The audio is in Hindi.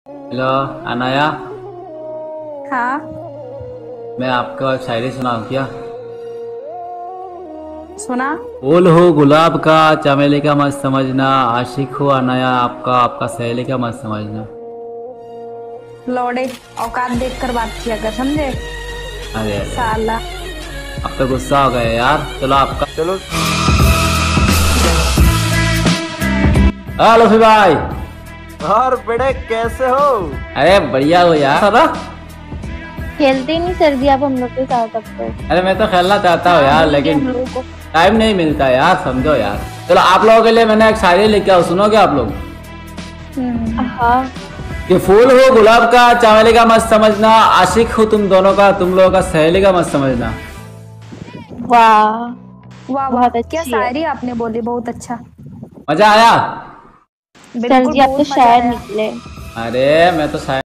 हेलो अनाया। हाँ। मैं आपको एक शायरी सुनाऊं क्या? सुना। फूल हो गुलाब का, चमेली का मत समझना, आशिक हो अनाया आपका, आपका सहेली का मत समझना। लौड़े, औकात देख कर बात किया कर, समझे? अरे अरे अरे, साला। अब तो गुस्सा हो गए यार। चलो आपका। चलो। हेलो फिर भाई। और बेटे कैसे हो? अरे बढ़िया हो यार सारा। खेलते ही नहीं सर जी आप हम लोग के साथ अब तो। अरे मैं तो खेलना चाहता हूँ हाँ, यार, भूल गए लेकिन हम लोगों को। टाइम नहीं मिलता यार, समझो यार। चलो आप लोगों के लिए मैंने एक शायरी लेके आओ, सुनोगे आप लोग? हाँ। कि फूल हो गुलाब का, चमेली का मत समझना, आशिक हो तुम दोनों का, तुम लोगों का सहेली का मत समझना। वाह। वाह वाह, बहुत क्या अच्छी है। शायरी आपने बोली, बहुत अच्छा। मजा आया? सर बिल्कुल, जी आप तो बहुत मजा शायर आया। निकले। अरे मैं तो शायर